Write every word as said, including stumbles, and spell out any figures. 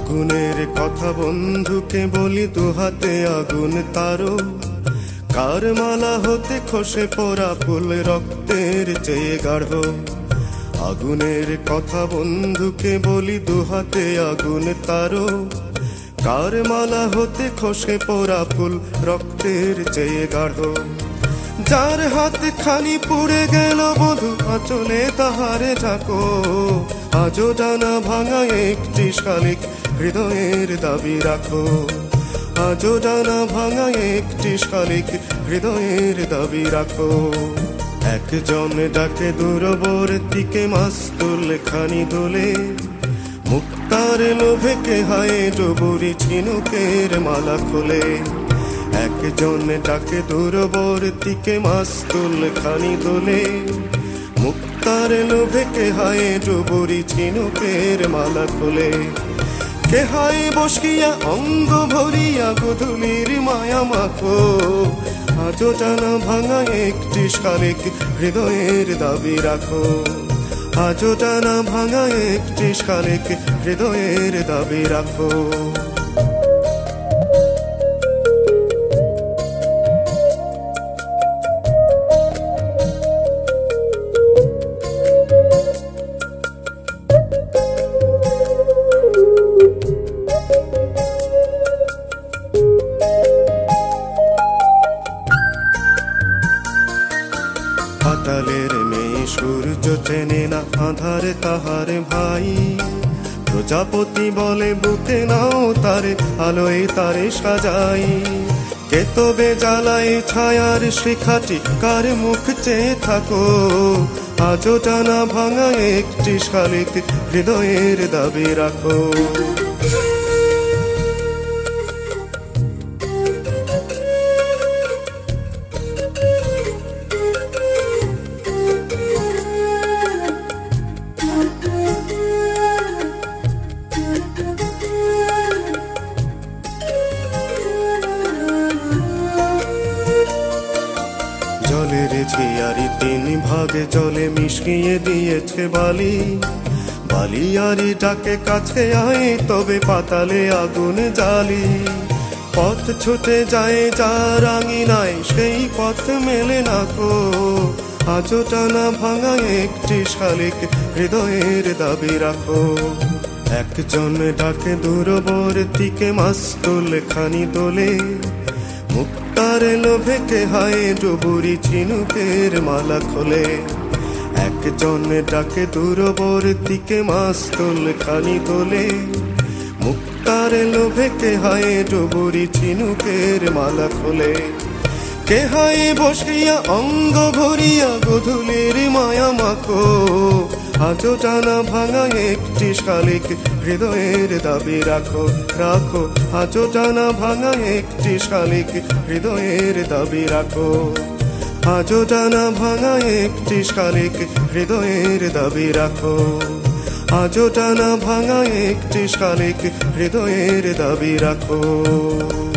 আগুনের কথা বন্ধুকে বলি, দু হাতে আগুন তারো, কার মালা হতে খসে পড়া ফুল রক্তের চেয়ে গাঢ়। আগুনের কথা বন্ধুকে বলি, দু হাতে আগুন তারো, কার মালা হতে খসে পড়া ফুল রক্তের চেয়ে গাঢ়। যার হাত খানি পুড়ে গেল বধু, আঁচলে তাহারে ঝাঁকো, আজও জানা ভাঙা একটি শালিক হৃদয়ের দাবি রাখো। আজও জানা ভাঙা একটি শালিক হৃদয়ের দাবি রাখো। একজন ডাকে দূরবর্তীকে মাস্তুল খানি দোলে, মুক্তার লোভে কে হায় ডুবুরি ঝিনুকের মালা খোলে। একজন ডাকে দূরবর্তীকে মাস্তুল খানি দোলে, মুক্তার লোভে কে হায় ডুবুরি ঝিনুকের মালা খোলে। কে হায় বসকিয়া অঙ্গ ভরিয়া গধূলির মায়া মাখো, আজও জানা ভাঙা একটি শালিক হৃদয়ের দাবি রাখো। আজও জানা ভাঙা একটি শালিক হৃদয়ের দাবি রাখো। পাতালের মেয়ে সূর্য চেনে না আধার তাহার ভাই, প্রজাপতি বলে বুকে নাও তারে, আলোয় তারে সাজাই। কে তবে জ্বালায় ছায়ার শিখাটি, কার মুখ চেয়ে থাকো, আজও জানা ভাঙা একটি শালিক হৃদয়ের দাবি রাখো। জলের ঝিয়ারি তিন ভাগে জলে মিশিয়ে দিয়েছে বালি, বালিয়ারি ডাকে কাছে আয় তবে পাতালে আগুন জ্বালি। পথ ছুটে যায় যার আঙিনায়, সেই পথ মেলে না কো, আজও টানা ভাঙা একটি শালিক হৃদয়ের দাবি রাখো। একজন ডাকে দূরবর্তীকে মাস্তুল খানি দোলে, মুক্তার লোভে কে হায় ডুবুরি ঝিনুকের মালা খোলে। একজন ডাকে দূরবর্তীকে মাস্তুল খানি দোলে, মুক্তার লোভে কে হায় ডুবুরি ঝিনুকের মালা খোলে। কে হায় বসিয়া অঙ্গ ভরিয়া গধূলির মায়া মাখো, আজও জানা ভাঙা একটি শালিক হৃদয়ের দাবি রাখো। রাখো আজও জানা ভাঙা একটি শালিক হৃদয়ের দাবি রাখো। আজও জানা ভাঙা একটি শালিক হৃদয়ের দাবি রাখো। আজও জানা ভাঙা একটি শালিক হৃদয়ের দাবি রাখো।